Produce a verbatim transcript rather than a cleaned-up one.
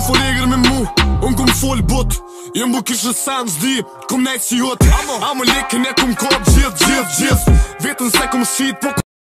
fol eger me mu, unë kum fol bot. Jem bu kishë sen zdi, kum nejt si jot. Amo likin e kum kop gjith, gjith, gjith. Vetën se kum shit, po